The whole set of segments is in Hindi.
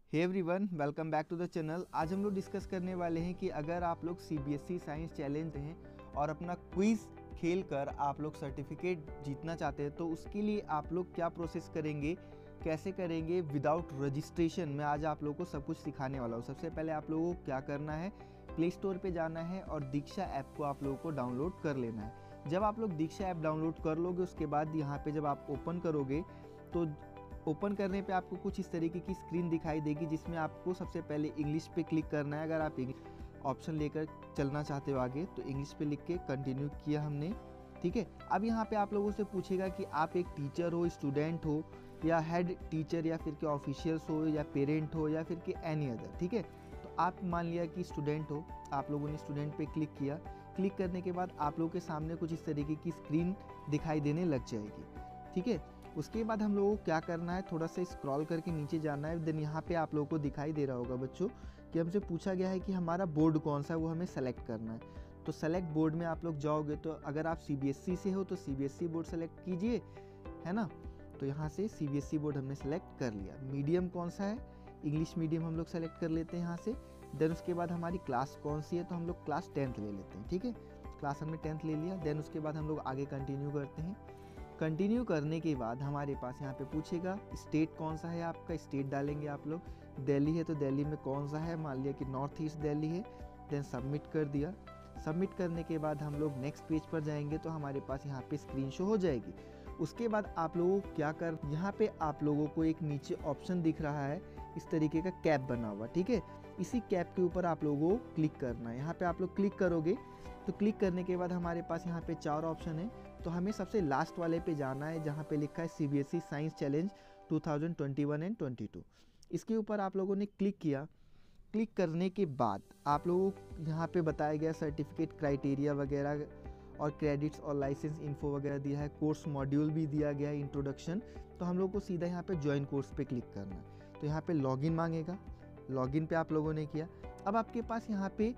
Hey everyone, welcome back to the channel. आज हम लोग डिस्कस करने वाले हैं कि अगर आप लोग सीबीएसई साइंस चैलेंज हैं और अपना क्विज़ खेल कर आप लोग सर्टिफिकेट जीतना चाहते हैं तो उसके लिए आप लोग क्या प्रोसेस करेंगे, कैसे करेंगे विदाउट रजिस्ट्रेशन। मैं आज आप लोगों को सब कुछ सिखाने वाला हूँ। सबसे पहले आप लोगों को क्या करना है, प्ले स्टोर पे जाना है और दीक्षा ऐप को आप लोगों को डाउनलोड कर लेना है। जब आप लोग दीक्षा ऐप डाउनलोड कर लोगे उसके बाद यहाँ पे जब आप ओपन करोगे तो ओपन करने पे आपको कुछ इस तरीके की स्क्रीन दिखाई देगी जिसमें आपको सबसे पहले इंग्लिश पे क्लिक करना है। अगर आप ऑप्शन लेकर चलना चाहते हो आगे तो इंग्लिश पे लिख के कंटिन्यू किया हमने, ठीक है। अब यहाँ पे आप लोगों से पूछेगा कि आप एक टीचर हो, स्टूडेंट हो या हेड टीचर या फिर के ऑफिशियल्स हो या पेरेंट हो या फिर के एनी अदर, ठीक है। तो आप मान लिया कि स्टूडेंट हो, आप लोगों ने स्टूडेंट पे क्लिक किया। क्लिक करने के बाद आप लोगों के सामने कुछ इस तरीके की स्क्रीन दिखाई देने लग जाएगी, ठीक है। उसके बाद हम लोगों को क्या करना है, थोड़ा सा स्क्रॉल करके नीचे जाना है। देन यहाँ पे आप लोगों को दिखाई दे रहा होगा बच्चों कि हमसे पूछा गया है कि हमारा बोर्ड कौन सा है, वो हमें सेलेक्ट करना है। तो सेलेक्ट बोर्ड में आप लोग जाओगे तो अगर आप सीबीएसई से हो तो सीबीएसई बोर्ड सेलेक्ट कीजिए, है ना। तो यहाँ से सीबीएसई बोर्ड हमने सेलेक्ट कर लिया। मीडियम कौन सा है, इंग्लिश मीडियम हम लोग सेलेक्ट कर लेते हैं यहाँ से। देन उसके बाद हमारी क्लास कौन सी है, तो हम लोग क्लास 10th ले लेते हैं, ठीक है। क्लास हमने 10th ले लिया। देन उसके बाद हम लोग आगे कंटिन्यू करते हैं। कंटिन्यू करने के बाद हमारे पास यहाँ पे पूछेगा स्टेट कौन सा है, आपका स्टेट डालेंगे आप लोग। दिल्ली है तो दिल्ली में कौन सा है, मान लिया कि नॉर्थ ईस्ट दिल्ली है। देन सबमिट कर दिया। सबमिट करने के बाद हम लोग नेक्स्ट पेज पर जाएंगे तो हमारे पास यहाँ पे स्क्रीन शो हो जाएगी। उसके बाद आप लोगों को क्या कर, यहाँ पे आप लोगों को एक नीचे ऑप्शन दिख रहा है इस तरीके का कैप बना हुआ, ठीक है। इसी कैप के ऊपर आप लोगों को क्लिक करना है। यहाँ पे आप लोग क्लिक करोगे तो क्लिक करने के बाद हमारे पास यहाँ पे 4 ऑप्शन है। तो हमें सबसे लास्ट वाले पे जाना है जहाँ पे लिखा है सीबीएसई साइंस चैलेंज 2021 एंड 22। इसके ऊपर आप लोगों ने क्लिक किया। क्लिक करने के बाद आप लोगों को यहाँ पे बताया गया सर्टिफिकेट क्राइटेरिया वगैरह और क्रेडिट्स और लाइसेंस इन्फो वगैरह दिया है। कोर्स मॉड्यूल भी दिया गया है, इंट्रोडक्शन। तो हम लोग को सीधा यहाँ पे ज्वाइन कोर्स पे क्लिक करना है। तो यहाँ पे लॉगिन मांगेगा, लॉगिन पे आप लोगों ने किया। अब आपके पास यहाँ पे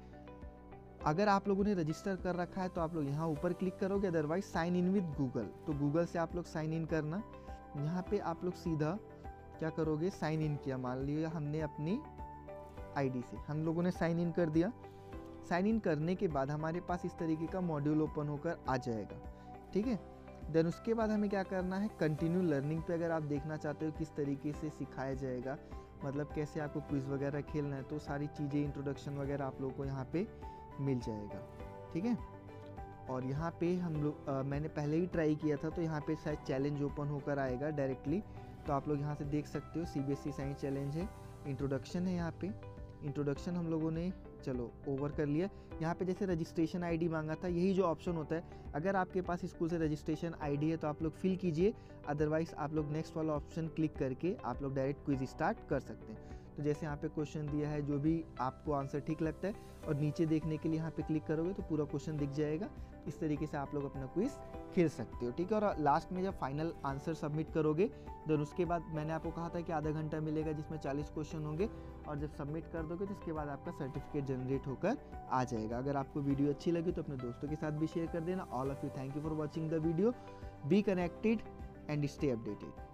अगर आप लोगों ने रजिस्टर कर रखा है तो आप लोग यहाँ ऊपर क्लिक करोगे, otherwise sign in with Google. तो गूगल से आप लोग साइन इन करना। यहाँ पे आप लोग सीधा क्या करोगे, साइन इन किया। मान लिया हमने अपनी आईडी से हम लोगों ने साइन इन कर दिया। साइन इन करने के बाद हमारे पास इस तरीके का मॉड्यूल ओपन होकर आ जाएगा, ठीक है। देन उसके बाद हमें क्या करना है, कंटिन्यू लर्निंग पे अगर आप देखना चाहते हो किस तरीके से सिखाया जाएगा, मतलब कैसे आपको क्विज़ वगैरह खेलना है, तो सारी चीज़ें इंट्रोडक्शन वगैरह आप लोगों को यहाँ पे मिल जाएगा, ठीक है। और यहाँ पे हम लोग मैंने पहले ही ट्राई किया था तो यहाँ पे शायद चैलेंज ओपन होकर आएगा डायरेक्टली। तो आप लोग यहाँ से देख सकते हो सीबीएसई साइंस चैलेंज है, इंट्रोडक्शन है। यहाँ पे इंट्रोडक्शन हम लोगों ने चलो ओवर कर लिया। यहाँ पे जैसे रजिस्ट्रेशन आईडी मांगा था, यही जो ऑप्शन होता है, अगर आपके पास स्कूल से रजिस्ट्रेशन आईडी है तो आप लोग फिल कीजिए, अदरवाइज आप लोग नेक्स्ट वाला ऑप्शन क्लिक करके आप लोग डायरेक्ट क्विज स्टार्ट कर सकते हैं। तो जैसे यहाँ पे क्वेश्चन दिया है, जो भी आपको आंसर ठीक लगता है और नीचे देखने के लिए यहाँ पे क्लिक करोगे तो पूरा क्वेश्चन दिख जाएगा। इस तरीके से आप लोग अपना क्विज खेल सकते हो, ठीक है। और लास्ट में जब फाइनल आंसर सबमिट करोगे देन उसके बाद मैंने आपको कहा था कि आधा घंटा मिलेगा जिसमें 40 क्वेश्चन होंगे, और जब सबमिट कर दोगे तो इसके बाद आपका सर्टिफिकेट जनरेट होकर आ जाएगा। अगर आपको वीडियो अच्छी लगी तो अपने दोस्तों के साथ भी शेयर कर देना। All of you, thank you for watching the video. Be connected and stay updated.